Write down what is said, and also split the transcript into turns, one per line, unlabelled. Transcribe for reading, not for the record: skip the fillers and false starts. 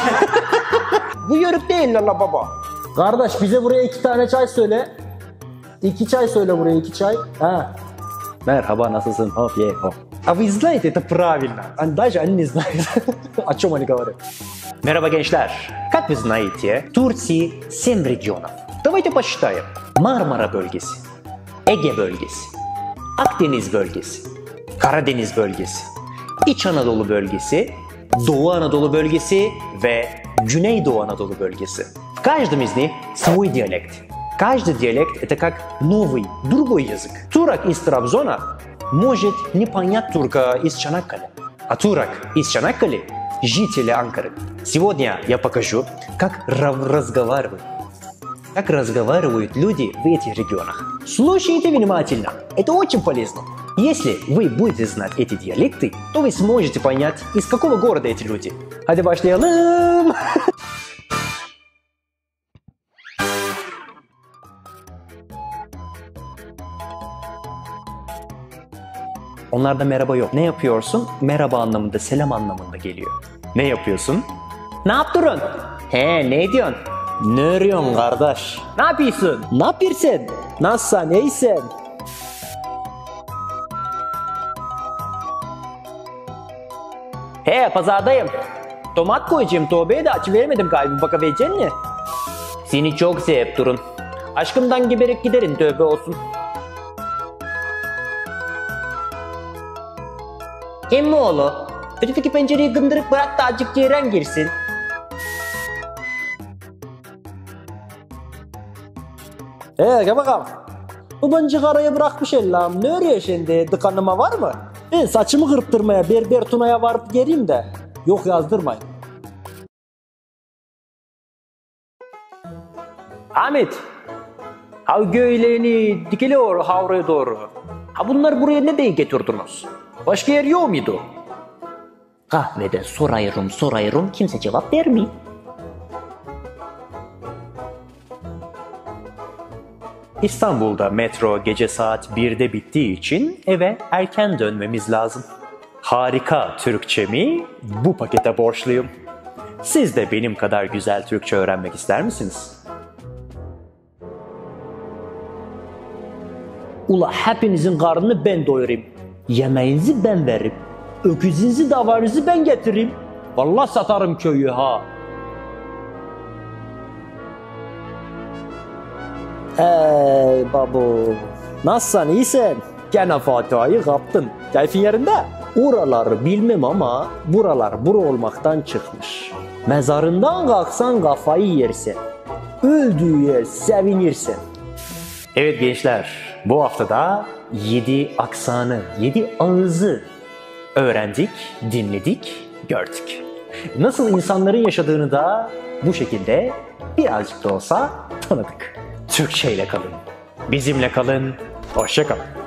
Bu yörük değil la baba.
Kardeş bize buraya 2 tane çay söyle. 2 çay söyle buraya 2 çay. Ha. Merhaba nasılsın? Hop ye hop.
А вы знаете, это правильно.
Даже они не знают, о чем они говорят.
Мерhaba gençler. Как вы знаете, в Турции 7 регионов. Давайте посчитаем. Marmara bölgesi, Ege bölgesi, Akdeniz bölgesi, Karadeniz bölgesi, İç Anadolu bölgesi, Doğu Anadolu bölgesi ve Güneydoğu Anadolu бölgesi. В каждом из них свой диалект. Каждый диалект это как новый, другой язык. Турок из Трабзона может не понять турка из Чanakkale, а турок из Чanakkale – жители Анкары. Сегодня я покажу, как разговаривают люди в этих регионах. Слушайте внимательно, это очень полезно. Если вы будете знать эти диалекты, то вы сможете понять, из какого города эти люди. Hadi başlayalım. Onlarda merhaba yok. Ne yapıyorsun? Merhaba anlamında, selam anlamında geliyor. Ne yapıyorsun? Ne yaptırın? He, ne diyorsun?
Ne arıyorsun kardeş?
Ne yapıyorsun?
Ne yapıyorsun? Nasılsın? İyisin?
He, pazardayım. Tomat koyacağım Tövbe'ye de açıvermedim galiba, bakabilecek misin? Seni çok sevip durun. Aşkımdan geberek giderin, tövbe olsun. Emmoğlu, öteki pencereyi gındırıp bırak da azıcık ceyran girsin.
Gel bakalım. Bu bancık araya bırakmış ellam. Ne arıyor şimdi? Dıkanıma var mı? Ben saçımı kırptırmaya berber Tuna'ya varıp geleyim de. Yok yazdırmayın.
Ahmet, ha göğleğini dikiliyor havraya doğru. Ha bunlar buraya ne diye getirdiniz? Başka yer yok muydu? Kahvede sorayım kimse cevap vermiyor. İstanbul'da metro gece saat 1'de bittiği için eve erken dönmemiz lazım. Harika Türkçemi bu pakete borçluyum. Siz de benim kadar güzel Türkçe öğrenmek ister misiniz?
Ula hepinizin karnını ben doyurayım. Yemeğinizi ben veririm. Öküzünüzü davarınızı ben getireyim. Vallahi satarım köyü ha. Ey babu. Nasılsın iyisin? Gene Fatiha'yı kaptın. Keyfin yerinde? Oraları bilmem ama buralar bura olmaktan çıkmış. Mezarından kalksan kafayı yersin. Öldüğü yer sevinirsin.
Evet gençler, bu haftada 7 aksanı, 7 ağızı öğrendik, dinledik, gördük. Nasıl insanların yaşadığını da bu şekilde birazcık da olsa tanıdık. Türkçe ile kalın, bizimle kalın, hoşça kalın.